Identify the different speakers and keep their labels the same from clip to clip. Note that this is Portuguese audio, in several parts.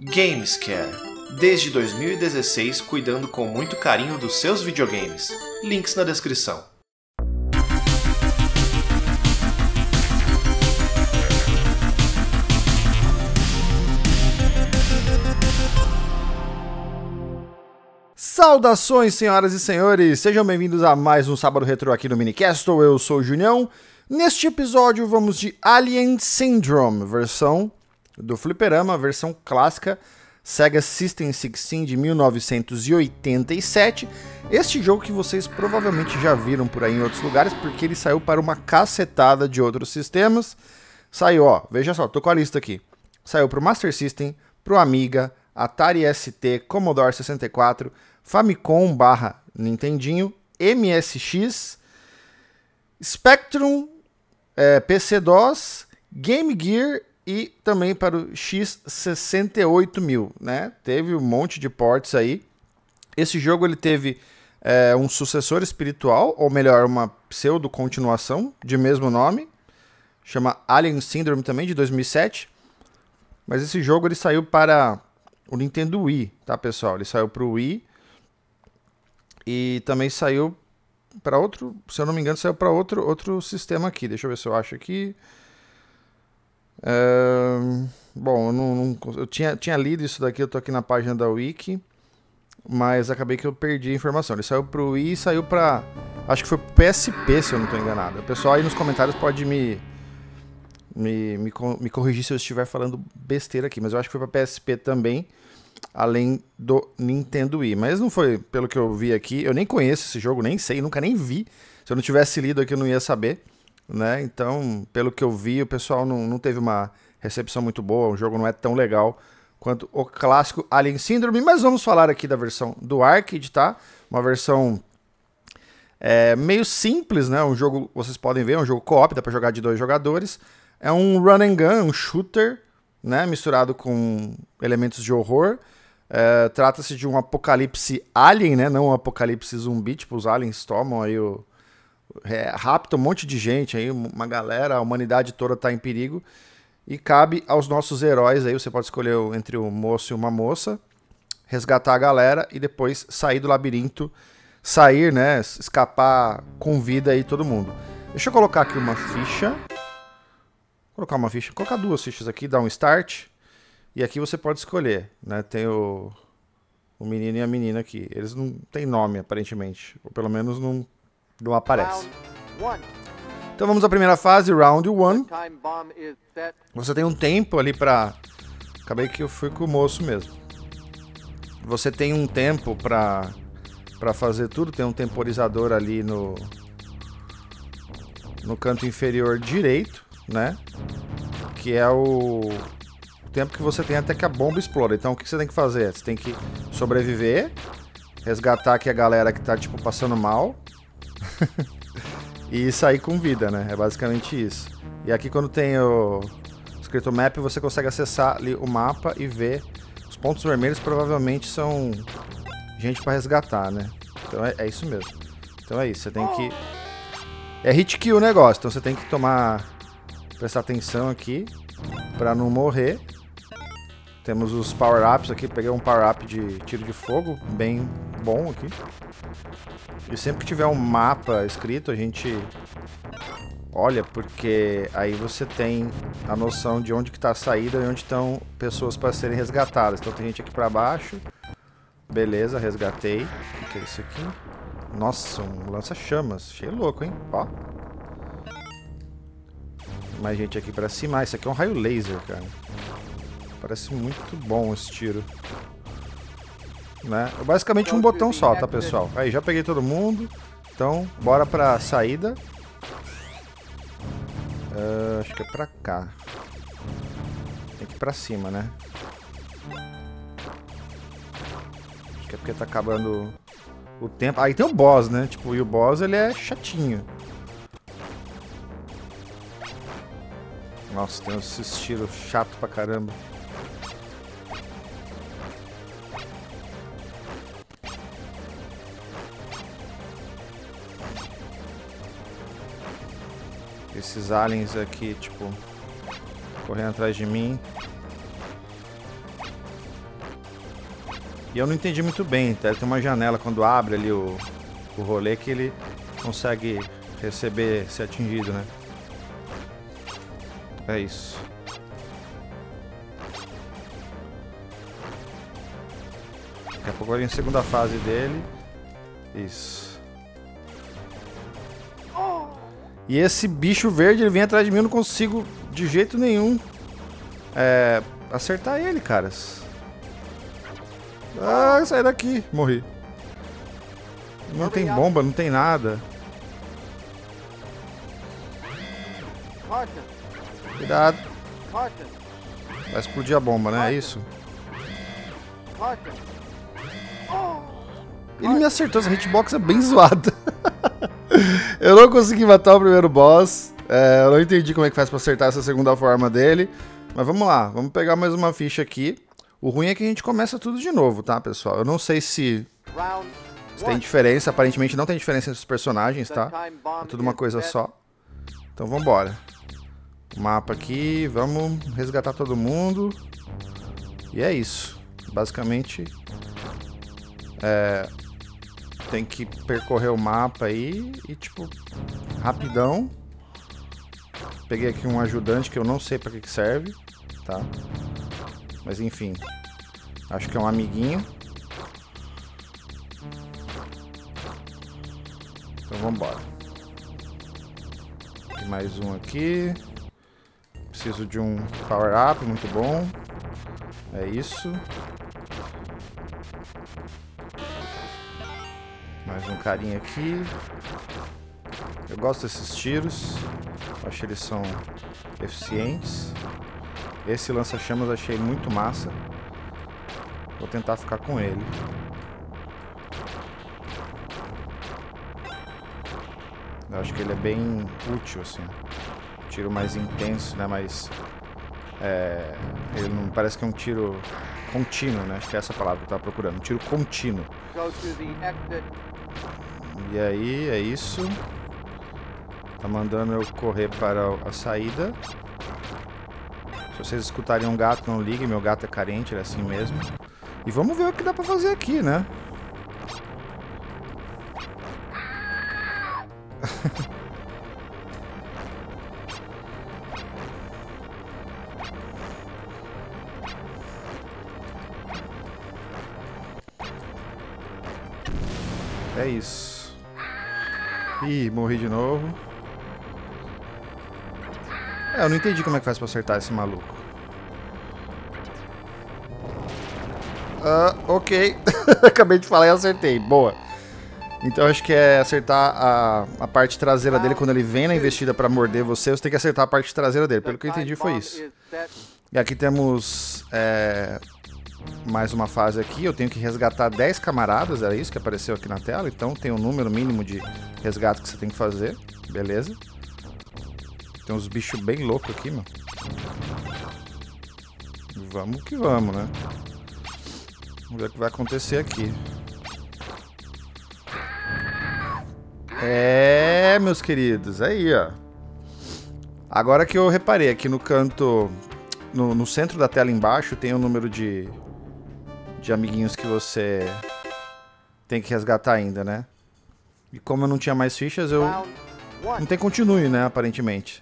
Speaker 1: Gamescare, desde 2016 cuidando com muito carinho dos seus videogames. Links na descrição.
Speaker 2: Saudações, senhoras e senhores! Sejam bem-vindos a mais um Sábado Retro aqui no Minicastle. Eu sou o Junião. Neste episódio vamos de Alien Syndrome, versão do Fliperama, versão clássica, Sega System 16 de 1987. Este jogo que vocês provavelmente já viram por aí em outros lugares, porque ele saiu para uma cacetada de outros sistemas. Saiu, ó, veja só, tô com a lista aqui. Saiu para o Master System, para o Amiga, Atari ST, Commodore 64, Famicom / Nintendinho, MSX, Spectrum, PC-DOS, Game Gear e também para o X68000, né? Teve um monte de ports aí. Esse jogo ele teve um sucessor espiritual, ou melhor, uma pseudo-continuação de mesmo nome, chama Alien Syndrome também, de 2007. Mas esse jogo ele saiu para o Nintendo Wii, tá, pessoal? Ele saiu para o Wii e também saiu para outro, se eu não me engano, saiu para outro sistema aqui. Deixa eu ver se eu acho aqui. Bom, eu tinha lido isso daqui, eu tô aqui na página da Wiki, mas acabei que eu perdi a informação. Ele saiu pro Wii e saiu pra, acho que foi pro PSP, se eu não tô enganado. O pessoal aí nos comentários pode me corrigir se eu estiver falando besteira aqui, mas eu acho que foi pra PSP também, além do Nintendo Wii. Mas não foi, pelo que eu vi aqui, eu nem conheço esse jogo, nem sei, nunca nem vi. Se eu não tivesse lido aqui eu não ia saber, né? Então, pelo que eu vi, o pessoal não teve uma recepção muito boa, o jogo não é tão legal quanto o clássico Alien Syndrome, mas vamos falar aqui da versão do arcade, tá? Uma versão meio simples, né? Um jogo, vocês podem ver, é um jogo co-op, dá pra jogar de 2 jogadores. É um run and gun, um shooter, né? Misturado com elementos de horror. Trata-se de um apocalipse alien, né? Não um apocalipse zumbi, tipo os aliens tomam aí raptam um monte de gente aí, uma galera, a humanidade toda tá em perigo. E cabe aos nossos heróis aí, você pode escolher entre um moço e uma moça, resgatar a galera e depois sair do labirinto, sair, né? Escapar com vida aí todo mundo. Deixa eu colocar aqui uma ficha. Colocar 2 fichas aqui, dar um start. E aqui você pode escolher, né? Tem o menino e a menina aqui. Eles não têm nome, aparentemente. Ou pelo menos não aparece. Então vamos à primeira fase, Round 1. Você tem um tempo ali pra... Acabei que eu fui com o moço mesmo. Você tem um tempo pra fazer tudo. Tem um temporizador ali no canto inferior direito, né? Que é o tempo que você tem até que a bomba exploda. Então o que você tem que fazer? Você tem que sobreviver, resgatar aqui a galera que tá tipo passando mal e sair com vida, né? É basicamente isso. E aqui quando tem o escrito map, você consegue acessar ali o mapa e ver os pontos vermelhos, provavelmente são gente pra resgatar, né? Então é isso mesmo. Então é isso, você tem que... É hit kill o negócio, então você tem que prestar atenção aqui pra não morrer. Temos os power-ups aqui, peguei um power-up de tiro de fogo, bem bom aqui. E sempre que tiver um mapa escrito, a gente olha, porque aí você tem a noção de onde que tá a saída e onde estão pessoas para serem resgatadas. Então tem gente aqui pra baixo. Beleza, resgatei. O que é isso aqui? Nossa, um lança-chamas. Cheio louco, hein? Ó. Mais gente aqui pra cima. Ah, isso aqui é um raio laser, cara. Parece muito bom esse tiro. Né? É basicamente um botão só, tá, pessoal? Aí, já peguei todo mundo. Então, bora pra saída. Acho que é pra cá. Tem que ir pra cima, né? Acho que é porque tá acabando o tempo. Aí tem o boss, né? Tipo, e o boss, ele é chatinho. Nossa, tem esses tiros chato pra caramba. Esses aliens aqui, tipo, correndo atrás de mim. E eu não entendi muito bem, tá? Tem uma janela quando abre ali o rolê que ele consegue receber, ser atingido, né? É isso. Daqui a pouco vai vir a segunda fase dele. Isso. E esse bicho verde, ele vem atrás de mim, eu não consigo de jeito nenhum acertar ele, caras. Ah, sai daqui. Morri. Não tem bomba, não tem nada. Cuidado. Vai explodir a bomba, né? É isso? Ele me acertou, essa hitbox é bem zoada. Eu não consegui matar o primeiro boss. Eu não entendi como é que faz pra acertar essa segunda forma dele. Mas vamos lá, vamos pegar mais uma ficha aqui. O ruim é que a gente começa tudo de novo, tá, pessoal? Eu não sei se tem diferença. Aparentemente não tem diferença entre os personagens, tá? É tudo uma coisa só. Então vambora. O mapa aqui, vamos resgatar todo mundo. E é isso. Basicamente, tem que percorrer o mapa aí e, tipo, rapidão. Peguei aqui um ajudante que eu não sei pra que serve, tá? Mas enfim, acho que é um amiguinho. Então vambora. Tem mais um aqui. Preciso de um power up, muito bom. É isso. Mais um carinha aqui. Eu gosto desses tiros. Acho que eles são eficientes. Esse lança-chamas eu achei muito massa. Vou tentar ficar com ele. Eu acho que ele é bem útil, assim. Tiro mais intenso, né? Mas ele não parece que é um tiro contínuo, né? Acho que é essa palavra que eu tava procurando. Um tiro contínuo. E aí, é isso. Tá mandando eu correr para a saída. Se vocês escutarem um gato, não liguem. Meu gato é carente, ele é assim mesmo. E vamos ver o que dá pra fazer aqui, né? É isso. Ih, morri de novo. Eu não entendi como é que faz pra acertar esse maluco. Ok. Acabei de falar e acertei. Boa. Então acho que é acertar a parte traseira dele. Quando ele vem na investida pra morder você, você tem que acertar a parte traseira dele. Pelo que eu entendi foi isso. E aqui temos mais uma fase aqui. Eu tenho que resgatar 10 camaradas. Era isso que apareceu aqui na tela. Então tem um número mínimo de resgate que você tem que fazer. Beleza. Tem uns bichos bem loucos aqui, mano. Vamos que vamos, né? Vamos ver o que vai acontecer aqui. Meus queridos. Aí, ó. Agora que eu reparei, aqui no canto... No centro da tela embaixo tem o número de amiguinhos que você tem que resgatar ainda, né? E como eu não tinha mais fichas, eu... Não tem continue, né? Aparentemente.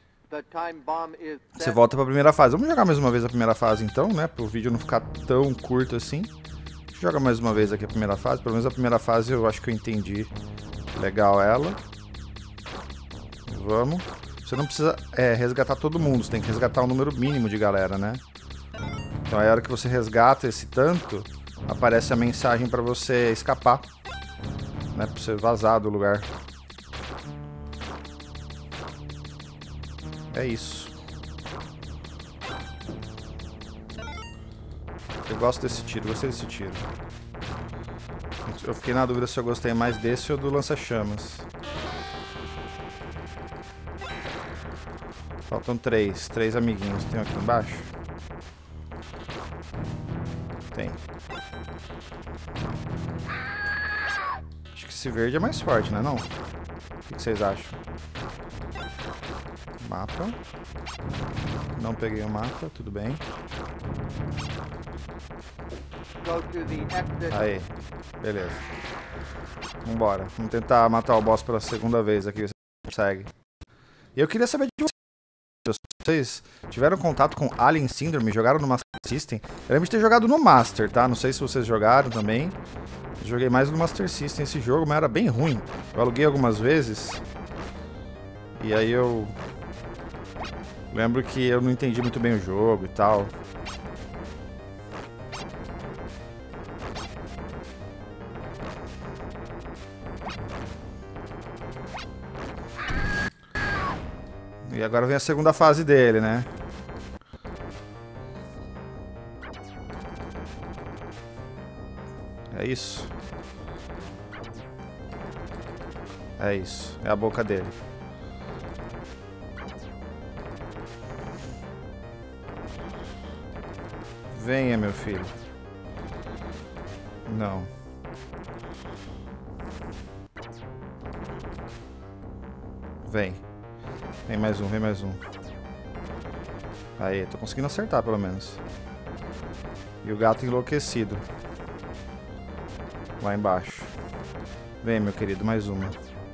Speaker 2: Você volta pra primeira fase. Vamos jogar mais uma vez a primeira fase então, né? Para o vídeo não ficar tão curto assim. Joga mais uma vez aqui a primeira fase. Pelo menos a primeira fase eu acho que eu entendi legal ela. Vamos. Você não precisa resgatar todo mundo. Você tem que resgatar um número mínimo de galera, né? Então aí a hora que você resgata esse tanto, aparece a mensagem pra você escapar, né? Pra você vazar do lugar. É isso. Eu gosto desse tiro, gostei desse tiro. Eu fiquei na dúvida se eu gostei mais desse ou do lança-chamas. Faltam 3 amiguinhos. Tem aqui embaixo? Tem. Acho que esse verde é mais forte, né? Não? O que vocês acham? Mapa. Não peguei o mapa, tudo bem. Aí, beleza. Vambora. Vamos tentar matar o boss pela segunda vez aqui, você consegue. E eu queria saber de vocês, tiveram contato com Alien Syndrome, jogaram no Master System? Eu lembro de ter jogado no Master, tá? Não sei se vocês jogaram também. Eu joguei mais no Master System esse jogo, mas era bem ruim. Eu aluguei algumas vezes. E aí eu lembro que eu não entendi muito bem o jogo e tal. E agora vem a segunda fase dele, né? É isso. É isso. É a boca dele. Venha, meu filho. Não. Vem. Vem mais um, vem mais um. Aí, tô conseguindo acertar pelo menos. E o gato enlouquecido. Lá embaixo. Vem, meu querido, mais uma.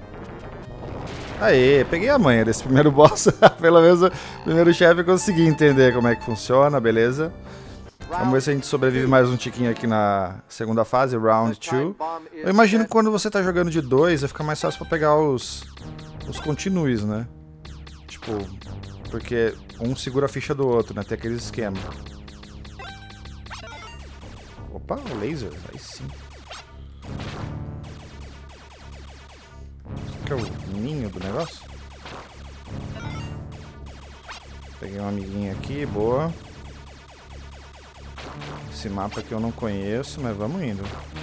Speaker 2: Aê, peguei a manha desse primeiro boss. Pelo menos o primeiro chefe eu consegui entender como é que funciona, beleza? Vamos ver se a gente sobrevive mais um tiquinho aqui na segunda fase, Round 2. Eu imagino que quando você tá jogando de 2, vai ficar mais fácil pra pegar os continues, né? Tipo, porque um segura a ficha do outro, né? Tem aquele esquema. Opa, o laser, aí sim. Isso aqui é o ninho do negócio? Peguei um amiguinho aqui, boa. Esse mapa aqui eu não conheço, mas vamos indo.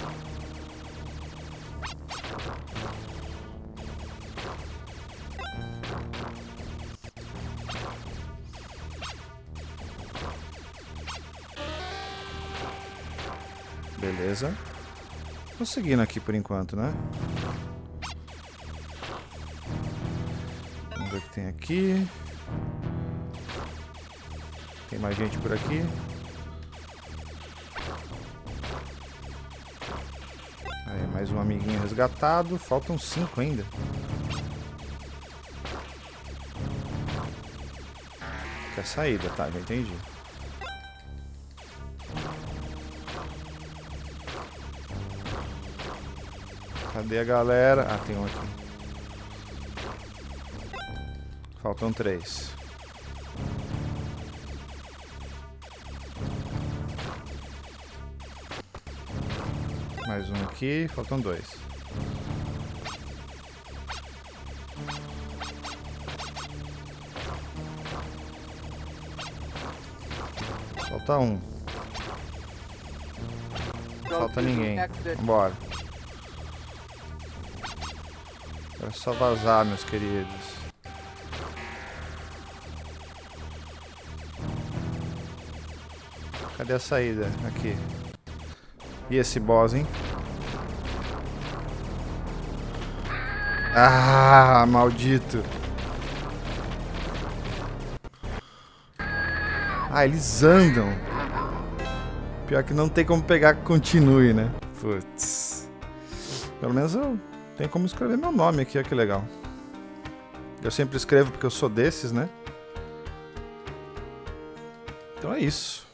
Speaker 2: Beleza. Tô seguindo aqui por enquanto, né? Vamos ver o que tem aqui. Tem mais gente por aqui. Aí, mais um amiguinho resgatado. Faltam 5 ainda. Que é a saída, tá? Já entendi. Cadê a galera? Ah, tem um aqui. Faltam 3. Mais um aqui. Faltam 2. Falta um. Falta ninguém. Vambora. É só vazar, meus queridos. Cadê a saída? Aqui. E esse boss, hein? Ah, maldito. Ah, eles andam. Pior que não tem como pegar que continue, né? Putz. Pelo menos eu tenho como escrever meu nome aqui, olha que legal. Eu sempre escrevo porque eu sou desses, né? Então é isso.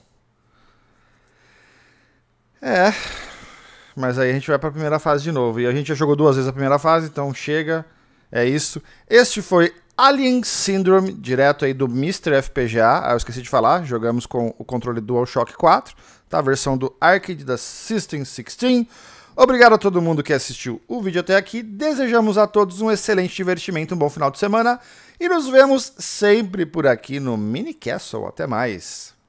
Speaker 2: É. Mas aí a gente vai pra primeira fase de novo. E a gente já jogou 2 vezes a primeira fase, então chega. É isso. Este foi Alien Syndrome, direto aí do Mr. FPGA. Ah, eu esqueci de falar, jogamos com o controle DualShock 4, tá? A versão do Arcade da System 16. Obrigado a todo mundo que assistiu o vídeo até aqui. Desejamos a todos um excelente divertimento, um bom final de semana. E nos vemos sempre por aqui no Mini Castle. Até mais!